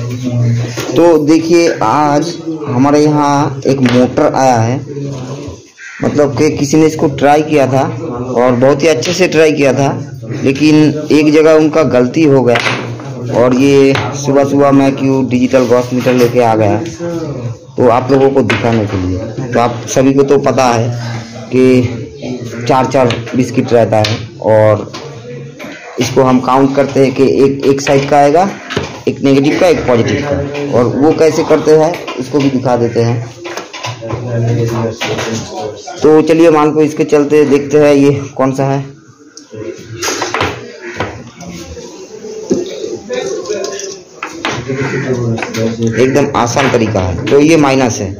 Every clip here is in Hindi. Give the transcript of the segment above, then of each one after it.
तो देखिए आज हमारे यहाँ एक मोटर आया है, मतलब कि किसी ने इसको ट्राई किया था और बहुत ही अच्छे से ट्राई किया था, लेकिन एक जगह उनका गलती हो गया और ये सुबह सुबह मैं क्यों डिजिटल गॉस मीटर लेके आ गया तो आप लोगों को दिखाने के लिए। तो आप सभी को तो पता है कि 4-4 बिस्किट रहता है और इसको हम काउंट करते हैं कि एक साइड का आएगा, एक नेगेटिव का, एक पॉजिटिव का, और वो कैसे करते हैं उसको भी दिखा देते हैं। तो चलिए मान को इसके चलते देखते हैं ये कौन सा है। एकदम आसान तरीका है। तो ये माइनस है।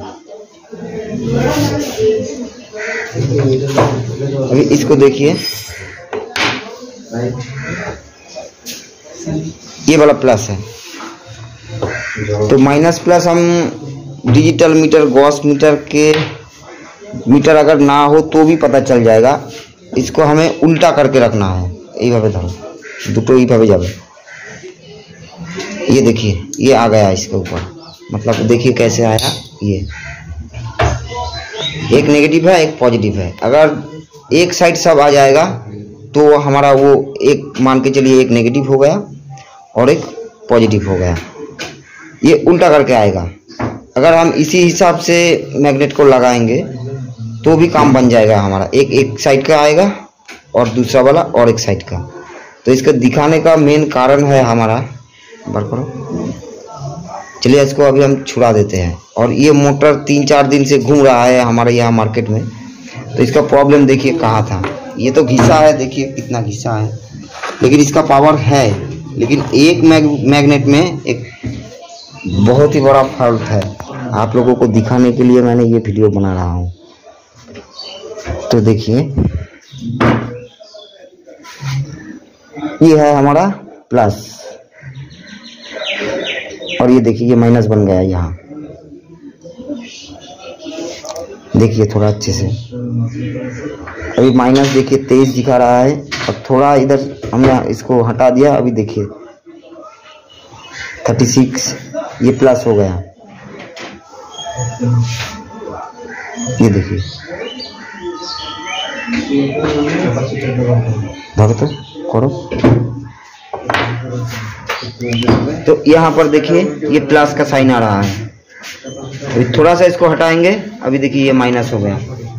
अभी इसको देखिए, ये वाला प्लस है। तो माइनस प्लस हम डिजिटल मीटर गॉस मीटर के मीटर अगर ना हो तो भी पता चल जाएगा। इसको हमें उल्टा करके रखना है। এইভাবে ধরো, দুটো এইভাবে যাবে। ये देखिए ये आ गया इसके ऊपर, मतलब देखिए कैसे आया। ये एक नेगेटिव है एक पॉजिटिव है। अगर एक साइड सब आ जाएगा तो हमारा वो एक मान के चलिए एक नेगेटिव हो गया और एक पॉजिटिव हो गया। ये उल्टा करके आएगा। अगर हम इसी हिसाब से मैग्नेट को लगाएंगे तो भी काम बन जाएगा हमारा। एक साइड का आएगा और दूसरा वाला और एक साइड का। तो इसका दिखाने का मेन कारण है हमारा, बार करो। चलिए इसको अभी हम छुड़ा देते हैं। और ये मोटर 3-4 दिन से घूम रहा है हमारे यहाँ मार्केट में। तो इसका प्रॉब्लम देखिए कहाँ था। ये तो घिसा है, देखिए कितना घिसा है, लेकिन इसका पावर है। लेकिन एक मैग्नेट में एक बहुत ही बड़ा फॉल्ट है। आप लोगों को दिखाने के लिए मैंने ये वीडियो बना रहा हूँ। तो देखिए ये है हमारा प्लस और ये देखिए ये माइनस बन गया यहाँ। देखिए थोड़ा अच्छे से, अभी माइनस देखिए तेज दिखा रहा है। अब थोड़ा इधर हमने इसको हटा दिया। अभी देखिए 36 ये प्लस हो गया। ये देखिए भागो तो करो। तो यहाँ पर देखिए ये प्लस का साइन आ रहा है। अभी थोड़ा सा इसको हटाएंगे। अभी देखिए ये माइनस हो गया।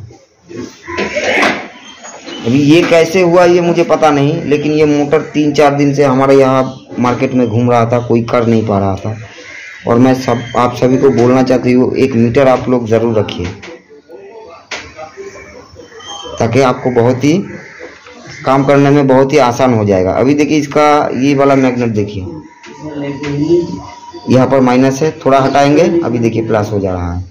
अभी ये कैसे हुआ ये मुझे पता नहीं, लेकिन ये मोटर 3-4 दिन से हमारे यहाँ मार्केट में घूम रहा था, कोई कर नहीं पा रहा था। और मैं आप सभी को बोलना चाहती हूँ, एक मीटर आप लोग जरूर रखिए ताकि आपको बहुत ही काम करने में बहुत ही आसान हो जाएगा। अभी देखिए इसका ये वाला मैग्नेट देखिए, यहाँ पर माइनस है, थोड़ा हटाएंगे। अभी देखिए प्लस हो जा रहा है।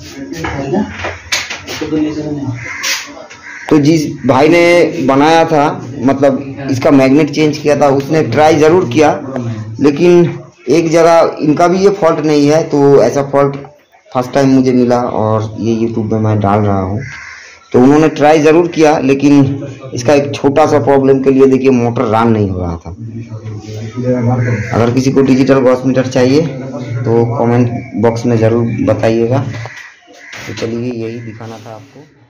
तो जिस भाई ने बनाया था, मतलब इसका मैग्नेट चेंज किया था, उसने ट्राई ज़रूर किया, लेकिन एक जगह इनका भी ये फॉल्ट नहीं है। तो ऐसा फॉल्ट फर्स्ट टाइम मुझे मिला और ये यूट्यूब में मैं डाल रहा हूँ। तो उन्होंने ट्राई ज़रूर किया, लेकिन इसका एक छोटा सा प्रॉब्लम के लिए देखिए मोटर रन नहीं हो रहा था। अगर किसी को डिजिटल गॉस मीटर चाहिए तो कमेंट बॉक्स में ज़रूर बताइएगा। तो चलिए यही दिखाना था आपको।